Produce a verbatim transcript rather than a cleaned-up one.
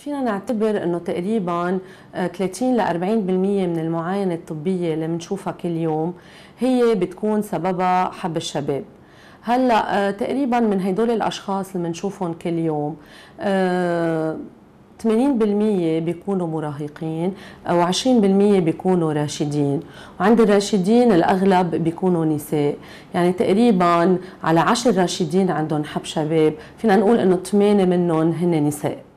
فينا نعتبر انه تقريبا ثلاثين ل أربعين بالمئة من المعاينه الطبيه اللي بنشوفها كل يوم هي بتكون سببها حب الشباب. هلا تقريبا من هدول الاشخاص اللي بنشوفهم كل يوم ثمانين بالمئة بيكونوا مراهقين و20% بيكونوا راشدين، وعند الراشدين الأغلب بيكونوا نساء. يعني تقريبا على عشر راشدين عندهم حب شباب فينا نقول إنه ثمانية منهم هن نساء.